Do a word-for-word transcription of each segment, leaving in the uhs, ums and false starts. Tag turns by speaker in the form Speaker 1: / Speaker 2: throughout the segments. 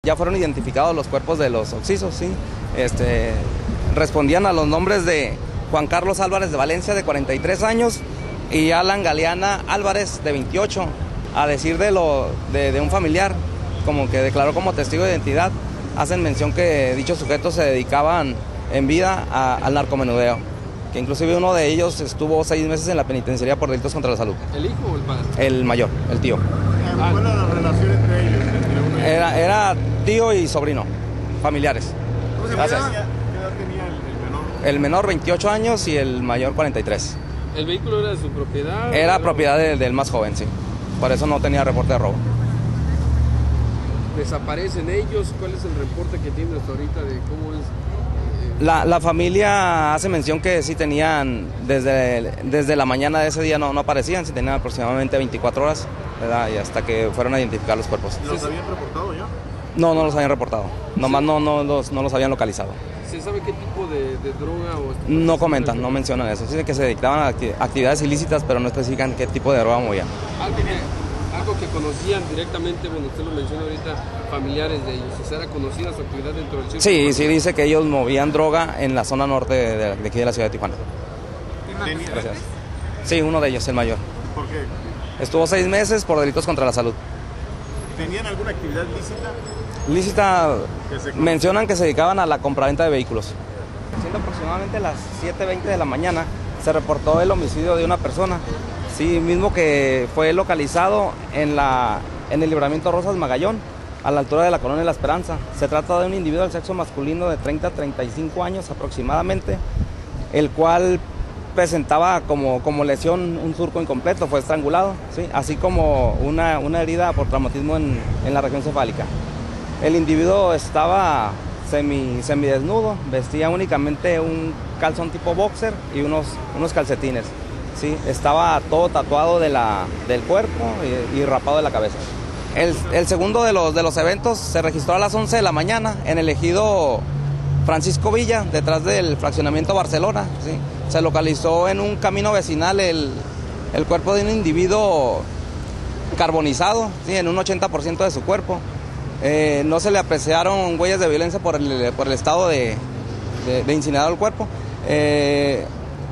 Speaker 1: Ya fueron identificados los cuerpos de los occisos, sí. Este, respondían a los nombres de Juan Carlos Álvarez de Valencia, de cuarenta y tres años, y Alan Galeana Álvarez, de veintiocho. A decir de, lo, de, de un familiar, como que declaró como testigo de identidad, hacen mención que dichos sujetos se dedicaban en vida a, al narcomenudeo, que inclusive uno de ellos estuvo seis meses en la penitenciaría por delitos contra la salud.
Speaker 2: ¿El hijo o el padre?
Speaker 1: El mayor, el tío.
Speaker 3: ¿Cuál era la relación entre ellos? Entre uno y
Speaker 1: Era, era tío y sobrino, familiares.
Speaker 3: ¿Cómo se
Speaker 1: Gracias.
Speaker 3: llama? ¿Qué edad tenía el, el menor?
Speaker 1: El menor veintiocho años y el mayor cuarenta y tres.
Speaker 2: ¿El vehículo era de su propiedad?
Speaker 1: Era propiedad de, del más joven, sí. Por eso no tenía reporte de robo.
Speaker 2: ¿Desaparecen ellos? ¿Cuál es el reporte que tienen hasta ahorita de cómo es?
Speaker 1: La, la familia hace mención que sí tenían, desde, desde la mañana de ese día no, no aparecían, sí tenían aproximadamente veinticuatro horas, ¿verdad? Y hasta que fueron a identificar los cuerpos.
Speaker 3: ¿Los habían reportado ya?
Speaker 1: No, no los habían reportado, nomás no, no, los, no los habían localizado.
Speaker 2: ¿Se sabe qué tipo de, de droga o...?
Speaker 1: No comentan, no mencionan eso, dicen que se dedicaban a acti- actividades ilícitas, pero no especifican qué tipo de droga movían.
Speaker 2: Algo que, algo que conocían directamente, bueno, usted lo menciona ahorita, familiares de ellos, o sea, ¿era conocida su actividad dentro del círculo?
Speaker 1: Sí, sí dice que ellos movían droga en la zona norte de, de, de aquí de la ciudad de Tijuana. Gracias. Sí, uno de ellos, el mayor.
Speaker 3: ¿Por qué?
Speaker 1: Estuvo seis meses por delitos contra la salud.
Speaker 3: ¿Tenían alguna actividad lícita?
Speaker 1: Lícita,
Speaker 3: Que se-
Speaker 1: mencionan que se dedicaban a la compraventa de vehículos. Siendo aproximadamente las siete veinte de la mañana, se reportó el homicidio de una persona. Sí, mismo que fue localizado en, la, en el libramiento Rosas Magallón, a la altura de la Colonia La Esperanza. Se trata de un individuo del sexo masculino de treinta a treinta y cinco años aproximadamente, el cual presentaba como, como lesión un surco incompleto, fue estrangulado, ¿sí? Así como una, una herida por traumatismo en, en la región cefálica. El individuo estaba semi, semidesnudo, vestía únicamente un calzón tipo boxer y unos, unos calcetines. Sí, estaba todo tatuado de la, del cuerpo y, y rapado de la cabeza. El, el segundo de los, de los eventos se registró a las once de la mañana en el ejido Francisco Villa, detrás del fraccionamiento Barcelona. ¿Sí? Se localizó en un camino vecinal el, el cuerpo de un individuo carbonizado, ¿sí? En un ochenta por ciento de su cuerpo. Eh, no se le apreciaron huellas de violencia por el, por el estado de, de, de incinerado el cuerpo. Eh,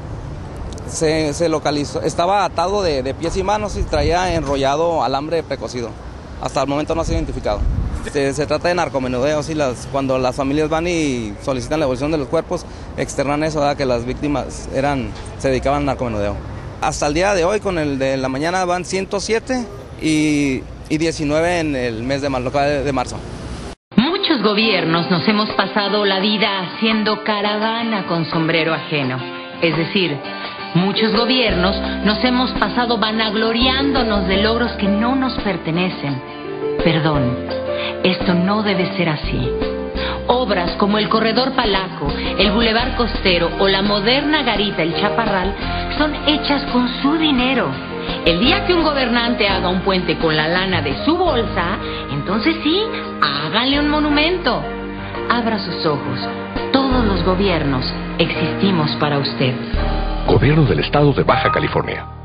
Speaker 1: se, se localizó, estaba atado de, de pies y manos y traía enrollado alambre precocido. Hasta el momento no se ha identificado. Se, se trata de narcomenudeo, ¿sí? Las, cuando las familias van y solicitan la devolución de los cuerpos, externan eso, ¿verdad? Que las víctimas eran, se dedicaban al narcomenudeo. Hasta el día de hoy, con el de la mañana, van ciento siete y... y diecinueve en el mes de marzo, de marzo.
Speaker 4: Muchos gobiernos nos hemos pasado la vida haciendo caravana con sombrero ajeno. Es decir, muchos gobiernos nos hemos pasado vanagloriándonos de logros que no nos pertenecen. Perdón, esto no debe ser así. Obras como el Corredor Palaco, el Boulevard Costero o la moderna garita El Chaparral son hechas con su dinero. El día que un gobernante haga un puente con la lana de su bolsa, entonces sí, háganle un monumento. Abra sus ojos. Todos los gobiernos existimos para usted.
Speaker 5: Gobierno del Estado de Baja California.